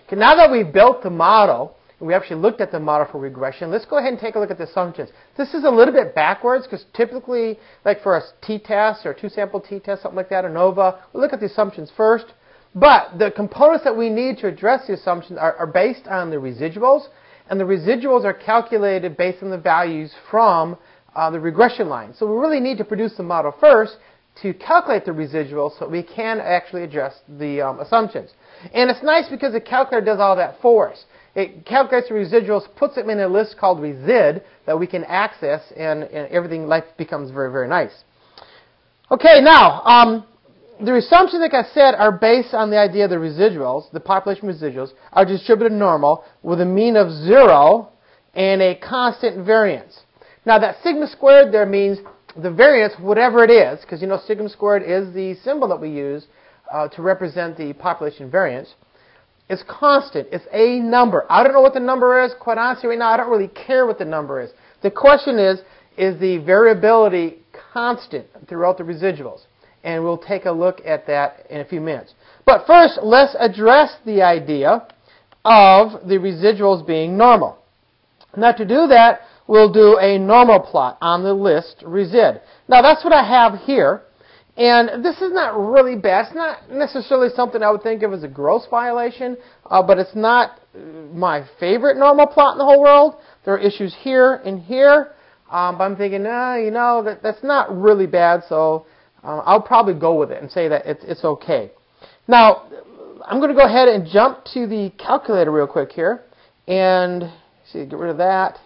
Okay, now that we've built the model, and we actually looked at the model for regression, let's go ahead and take a look at the assumptions. This is a little bit backwards because typically, like for a t-test or two-sample t-test, something like that, ANOVA, we'll look at the assumptions first. But the components that we need to address the assumptions are based on the residuals, and the residuals are calculated based on the values from the regression line. So we really need to produce the model first to calculate the residuals so we can actually address the assumptions. And it's nice because the calculator does all that for us. It calculates the residuals, puts them in a list called resid that we can access, and everything, life becomes very, very nice. Okay, now, the assumptions, like I said, are based on the idea of the residuals, the population residuals, are distributed normal with a mean of 0 and a constant variance. Now, that sigma squared there means the variance, whatever it is, because you know sigma squared is the symbol that we use to represent the population variance, is constant. It's a number. I don't know what the number is. Quite honestly, right now, I don't really care what the number is. The question is the variability constant throughout the residuals? And we'll take a look at that in a few minutes. But first, let's address the idea of the residuals being normal. Now, to do that, we'll do a normal plot on the list resid. Now, that's what I have here. And this is not really bad. It's not necessarily something I would think of as a gross violation, but it's not my favorite normal plot in the whole world. There are issues here and here. But I'm thinking, you know, that's not really bad, so I'll probably go with it and say that it's okay. Now, I'm going to go ahead and jump to the calculator real quick here. And see, get rid of that.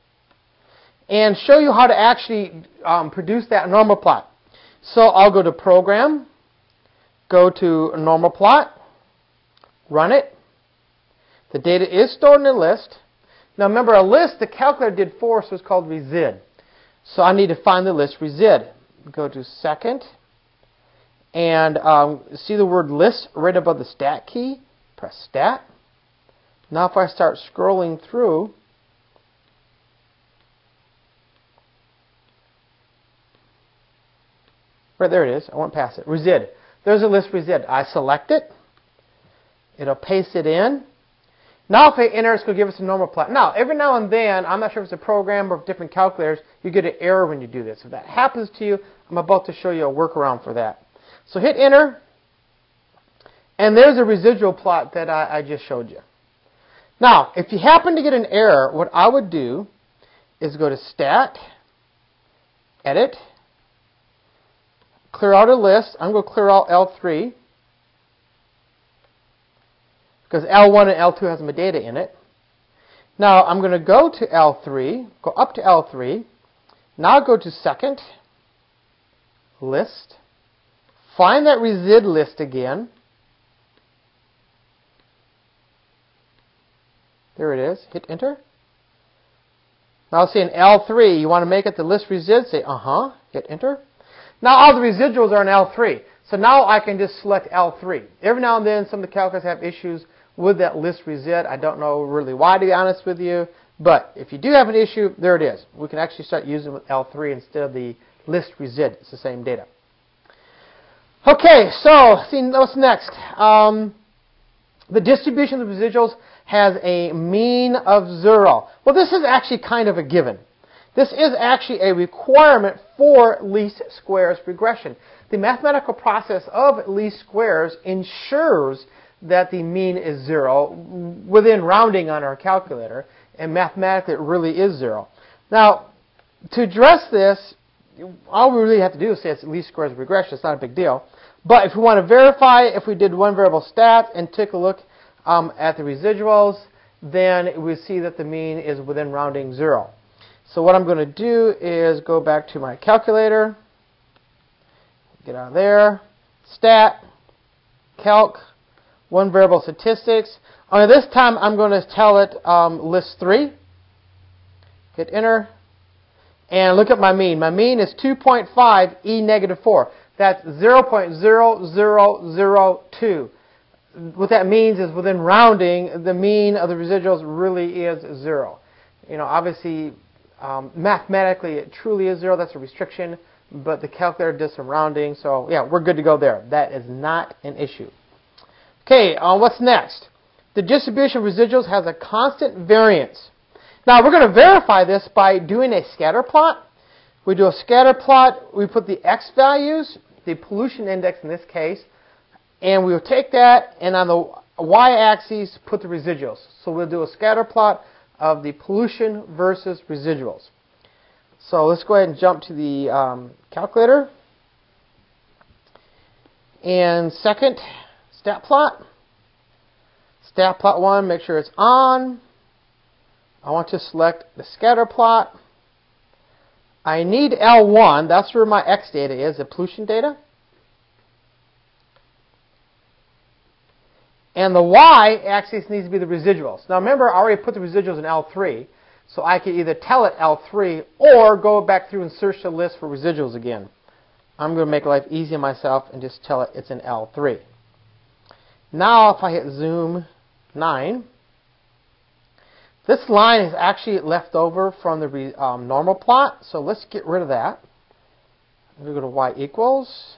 And show you how to actually produce that normal plot. So I'll go to Program, go to Normal Plot, run it. The data is stored in a list. Now remember, a list the calculator did for us was called resid. So I need to find the list resid. Go to Second, and see the word list right above the stat key. Press Stat. Now if I start scrolling through, right there it is. I went past it. Resid. There's a list resid. I select it. It'll paste it in. Now if I enter, it's going to give us a normal plot. Now, every now and then, I'm not sure if it's a program or different calculators, you get an error when you do this. If that happens to you, I'm about to show you a workaround for that. So hit enter, and there's a residual plot that I just showed you. Now, if you happen to get an error, what I would do is go to Stat, Edit, clear out a list. I'm going to clear out L3 because L1 and L2 has my data in it. Now I'm going to go to L3, go up to L3. Now go to Second, List, find that resid list again. There it is. Hit Enter. Now see in L3, you want to make it the list resid. Say hit Enter. Now all the residuals are in L3. So now I can just select L3. Every now and then some of the calculators have issues with that list resid. I don't know really why, to be honest with you. But if you do have an issue, there it is. We can actually start using it with L3 instead of the list resid. It's the same data. Okay, so see what's next. The distribution of the residuals has a mean of 0. Well, this is actually kind of a given. This is actually a requirement for least squares regression. The mathematical process of least squares ensures that the mean is 0 within rounding on our calculator, and mathematically it really is 0. Now, to address this, all we really have to do is say it's least squares regression. It's not a big deal. But if we want to verify, if we did one variable stat and took a look at the residuals, then we see that the mean is within rounding 0. So what I'm going to do is go back to my calculator, get out of there, stat, calc, one variable statistics. Only this time I'm going to tell it list 3. Hit enter. And look at my mean. My mean is 2.5 e negative 4. That's 0.0002. What that means is within rounding, the mean of the residuals really is 0. You know, obviously, mathematically it truly is 0. That's a restriction. But the calculator does some rounding. So, yeah, we're good to go there. That is not an issue. Okay, what's next? the distribution of residuals has a constant variance. Now we're going to verify this by doing a scatter plot. We do a scatter plot, we put the x values, the pollution index in this case, and we'll take that and on the y-axis put the residuals. So we'll do a scatter plot of the pollution versus residuals. So let's go ahead and jump to the calculator. And second, stat plot. Stat plot 1, make sure it's on. I want to select the scatter plot. I need L1, that's where my X data is, the pollution data. And the Y-axis needs to be the residuals. Now remember, I already put the residuals in L3, so I can either tell it L3 or go back through and search the list for residuals again. I'm going to make life easy on myself and just tell it it's in L3. Now if I hit zoom 9, this line is actually left over from the normal plot, so let's get rid of that. We go to y equals,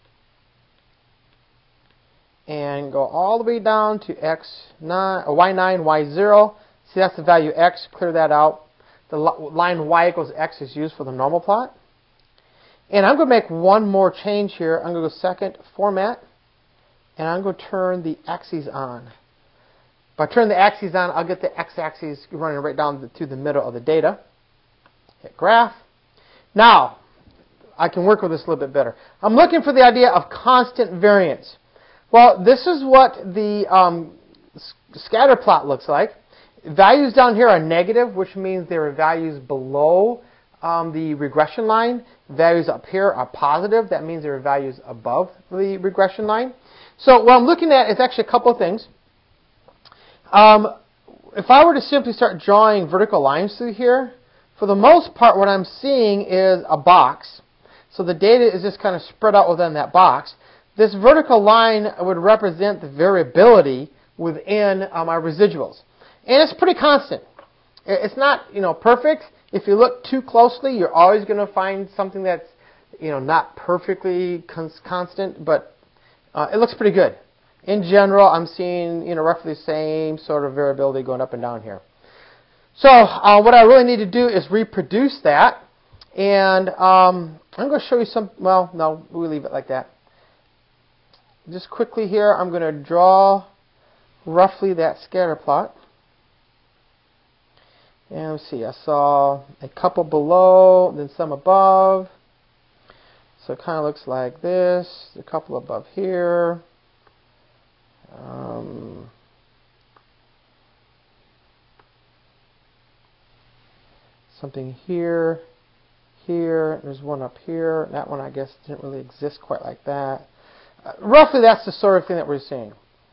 and go all the way down to y9, y0. See, that's the value x. Clear that out. The line y equals x is used for the normal plot. And I'm going to make one more change here. I'm going to go second, format, and I'm going to turn the axes on. If I turn the axes on, I'll get the x-axis running right down to the middle of the data. Hit graph. Now, I can work with this a little bit better. I'm looking for the idea of constant variance. Well, this is what the scatter plot looks like. Values down here are negative, which means there are values below the regression line. Values up here are positive. That means there are values above the regression line. So what I'm looking at is actually a couple of things. If I were to simply start drawing vertical lines through here, for the most part what I'm seeing is a box. So the data is just kind of spread out within that box. This vertical line would represent the variability within my residuals. And it's pretty constant. It's not, perfect. If you look too closely, you're always going to find something that's, not perfectly constant, but it looks pretty good. In general, I'm seeing, roughly the same sort of variability going up and down here. So what I really need to do is reproduce that. And I'm going to show you some, well, no, we'll leave it like that. Just quickly here, I'm going to draw roughly that scatter plot. And let's see, I saw a couple below, then some above. So it kind of looks like this, a couple above here. Something here, here, there's one up here. That one I guess didn't really exist quite like that. Roughly that's the sort of thing that we're seeing.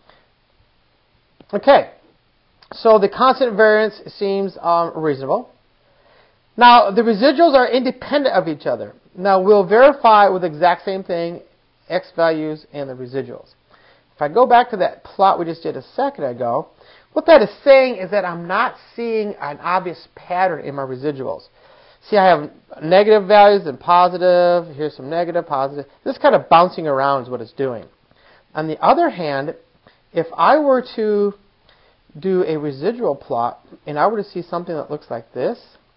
Okay, so the constant variance seems reasonable. Now the residuals are independent of each other. Now we'll verify with the exact same thing, x values and the residuals. If I go back to that plot we just did a second ago, what that is saying is that I'm not seeing an obvious pattern in my residuals. See, I have negative values and positive. Here's some negative, positive. This kind of bouncing around is what it's doing. On the other hand, if I were to do a residual plot and I were to see something that looks like this,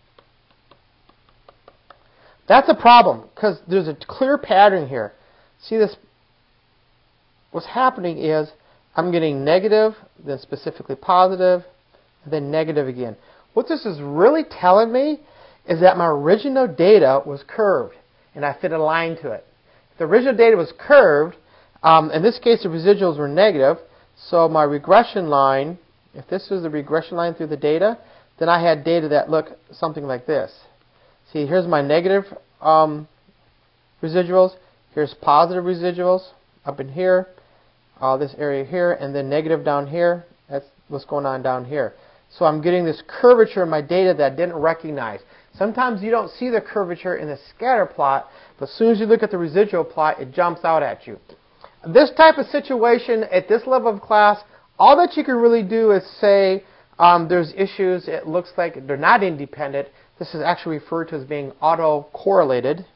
that's a problem because there's a clear pattern here. See this? What's happening is I'm getting negative, then specifically positive, and then negative again. What this is really telling me is that my original data was curved, and I fit a line to it. If the original data was curved, in this case the residuals were negative, so my regression line, if this was the regression line through the data, then I had data that looked something like this. See, here's my negative residuals, here's positive residuals up in here, this area here, and then negative down here. That's what's going on down here. So I'm getting this curvature in my data that I didn't recognize. Sometimes you don't see the curvature in the scatter plot, but as soon as you look at the residual plot, it jumps out at you. This type of situation at this level of class, all that you can really do is say there's issues, it looks like they're not independent. This is actually referred to as being autocorrelated.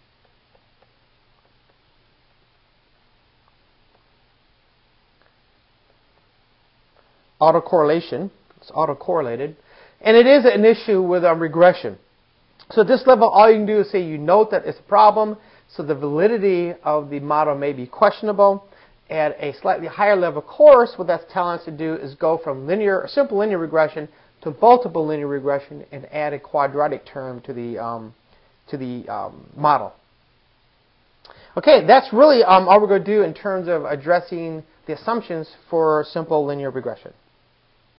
autocorrelation. It's autocorrelated. And it is an issue with regression. So at this level, all you can do is say you note that it's a problem, so the validity of the model may be questionable. At a slightly higher level course, what that's telling us to do is go from simple linear regression to multiple linear regression and add a quadratic term to the model. Okay, that's really all we're going to do in terms of addressing the assumptions for simple linear regression.